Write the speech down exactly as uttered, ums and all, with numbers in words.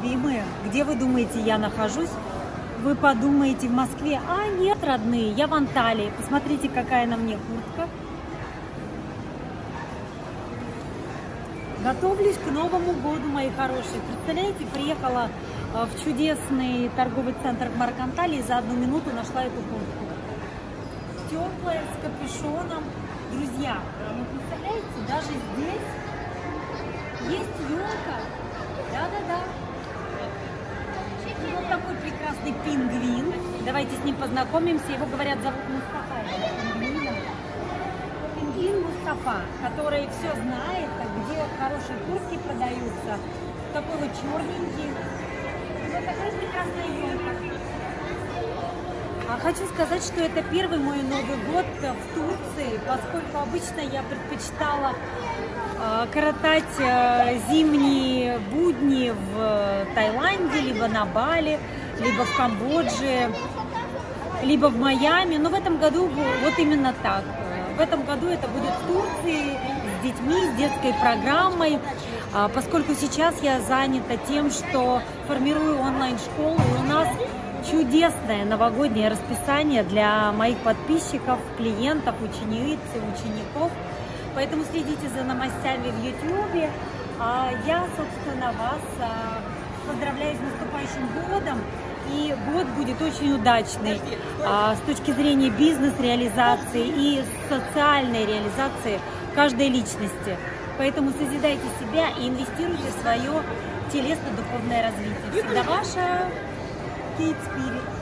любимые, где вы думаете, я нахожусь? Вы подумаете, в Москве? А нет, родные, я в Анталии. Посмотрите, какая на мне куртка. Готовлюсь к Новому году, мои хорошие. Представляете, приехала в чудесный торговый центр в Марк-Анталии и за одну минуту нашла эту куртку. Теплая, с капюшоном. Друзья, ну представляете, даже здесь есть елка. Да-да-да. И вот такой прекрасный пингвин. Давайте с ним познакомимся. Его, говорят, зовут Мустафа. Пингвин Мустафа, который все знает, где хорошие куртки продаются. Такой вот черненький. Вот такая прекрасная елка. А хочу сказать, что это первый мой Новый год в Турции, поскольку обычно я предпочитала э, коротать э, зимние будни в Таиланде, либо на Бали, либо в Камбодже, либо в Майами. Но в этом году вот именно так. В этом году это будет в Турции с детьми, с детской программой, э, поскольку сейчас я занята тем, что формирую онлайн-школу, и у нас чудесное новогоднее расписание для моих подписчиков, клиентов, учениц и учеников. Поэтому следите за новостями в ютубе. Я, собственно, вас поздравляю с наступающим годом. И год будет очень удачный с точки зрения бизнес-реализации и социальной реализации каждой личности. Поэтому созидайте себя и инвестируйте в свое телесно-духовное развитие. Всегда ваша Kate Spirit.